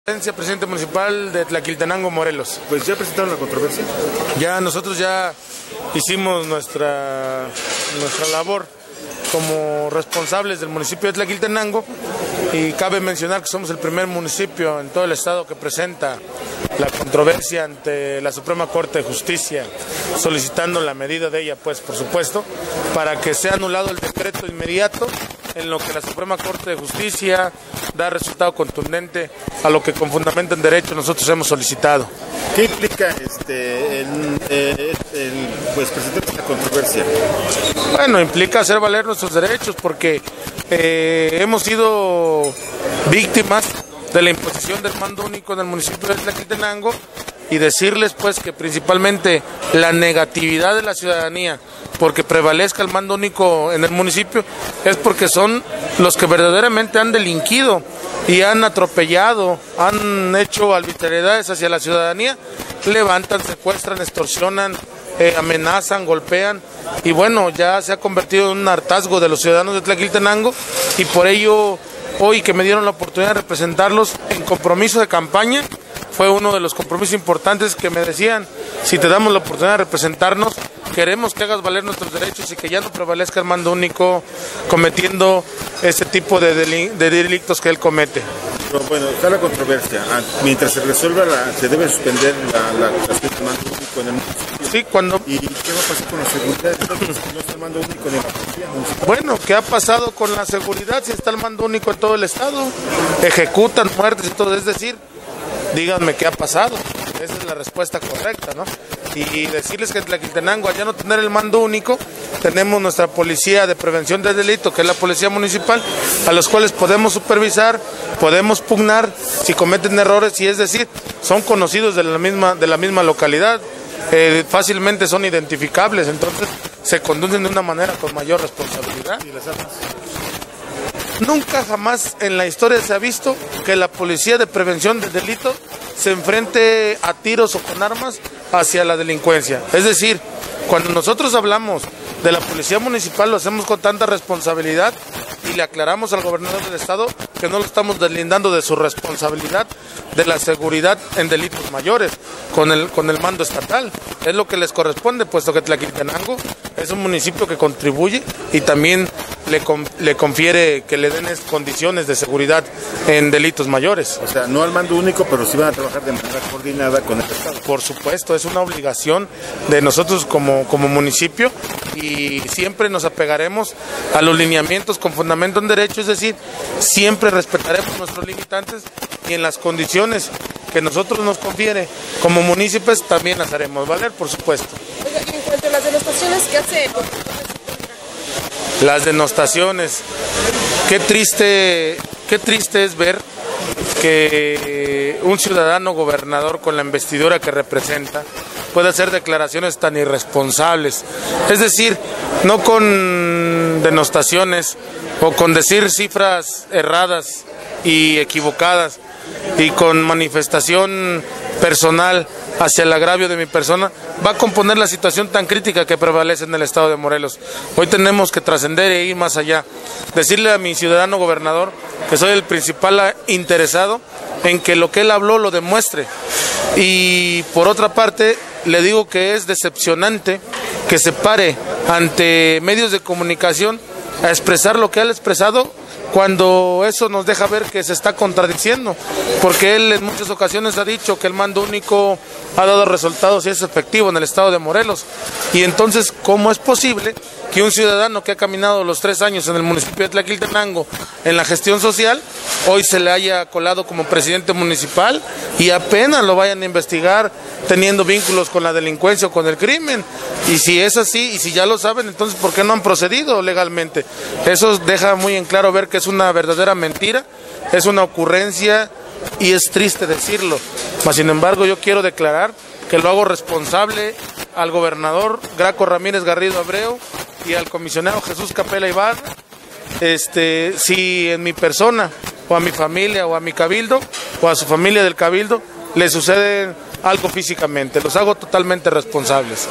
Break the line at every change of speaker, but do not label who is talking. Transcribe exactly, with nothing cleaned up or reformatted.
Presidente municipal de Tlaquiltenango, Morelos.
Pues ya presentaron la controversia.
Ya nosotros ya hicimos nuestra nuestra labor como responsables del municipio de Tlaquiltenango, y cabe mencionar que somos el primer municipio en todo el estado que presenta la controversia ante la Suprema Corte de Justicia, solicitando la medida de ella, pues por supuesto, para que sea anulado el decreto inmediato, en lo que la Suprema Corte de Justicia da resultado contundente a lo que con fundamento en derecho nosotros hemos solicitado.
¿Qué implica este, el, el, el, pues, presentar esta controversia?
Bueno, implica hacer valer nuestros derechos, porque eh, hemos sido víctimas de la imposición del mando único en el municipio de Tlaquiltenango, y decirles pues que principalmente la negatividad de la ciudadanía porque prevalezca el mando único en el municipio es porque son los que verdaderamente han delinquido y han atropellado, han hecho arbitrariedades hacia la ciudadanía, levantan, secuestran, extorsionan, eh, amenazan, golpean, y bueno, ya se ha convertido en un hartazgo de los ciudadanos de Tlaquiltenango, y por ello hoy que me dieron la oportunidad de representarlos en compromiso de campaña, fue uno de los compromisos importantes que me decían: si te damos la oportunidad de representarnos, queremos que hagas valer nuestros derechos y que ya no prevalezca el mando único cometiendo ese tipo de, del, de delitos que él comete.
Pero bueno, está la controversia. Mientras se resuelva, la, se debe suspender la, la creación del mando único en el municipio.
Sí, cuando...
¿Y qué va a pasar con la seguridad? Entonces, no está el mando único en la policía municipal.
Bueno, ¿qué ha pasado con la seguridad si está el mando único en todo el estado? Ejecutan muertes y todo, es decir, díganme qué ha pasado. Esa es la respuesta correcta, ¿no? Y decirles que en Tlaquiltenango, al ya no tener el mando único, tenemos nuestra policía de prevención del delito, que es la policía municipal, a los cuales podemos supervisar, podemos pugnar si cometen errores, y es decir, son conocidos de la misma, de la misma localidad, eh, fácilmente son identificables, entonces se conducen de una manera con mayor responsabilidad.
¿Y las armas?
Nunca jamás en la historia se ha visto que la policía de prevención del delito se enfrente a tiros o con armas hacia la delincuencia. Es decir, cuando nosotros hablamos de la policía municipal, lo hacemos con tanta responsabilidad y le aclaramos al gobernador del estado que no lo estamos deslindando de su responsabilidad de la seguridad en delitos mayores con el, con el mando estatal. Es lo que les corresponde, puesto que Tlaquiltenango es un municipio que contribuye y también le, le confiere que le den condiciones de seguridad en delitos mayores.
O sea, no al mando único, pero sí van a trabajar de manera coordinada con el estado.
Por supuesto, es una obligación de nosotros como, como municipio, y siempre nos apegaremos a los lineamientos con fundamento en derecho, es decir, siempre respetaremos nuestros limitantes, y en las condiciones que nosotros nos confiere como municipios también las haremos valer, por supuesto.
Oiga, y en cuanto a las denostaciones que hace...
Las denostaciones, qué triste, qué triste es ver que un ciudadano gobernador con la investidura que representa puede hacer declaraciones tan irresponsables. Es decir, no con denostaciones o con decir cifras erradas y equivocadas y con manifestación personal hacia el agravio de mi persona, va a componer la situación tan crítica que prevalece en el estado de Morelos. Hoy tenemos que trascender e ir más allá. Decirle a mi ciudadano gobernador que soy el principal interesado en que lo que él habló lo demuestre. Y por otra parte, le digo que es decepcionante que se pare ante medios de comunicación a expresar lo que él ha expresado, cuando eso nos deja ver que se está contradiciendo, porque él en muchas ocasiones ha dicho que el mando único ha dado resultados y es efectivo en el estado de Morelos. Y entonces, ¿cómo es posible que un ciudadano que ha caminado los tres años en el municipio de Tlaquiltenango en la gestión social, hoy se le haya colado como presidente municipal y apenas lo vayan a investigar teniendo vínculos con la delincuencia o con el crimen? Y si es así, y si ya lo saben, entonces ¿por qué no han procedido legalmente? Eso deja muy en claro ver que es una verdadera mentira, es una ocurrencia, y es triste decirlo. Mas sin embargo, yo quiero declarar que lo hago responsable al gobernador Graco Ramírez Garrido Abreu y al comisionado Jesús Capela Ibarra, este, si en mi persona o a mi familia o a mi cabildo o a su familia del cabildo le sucede algo físicamente, los hago totalmente responsables.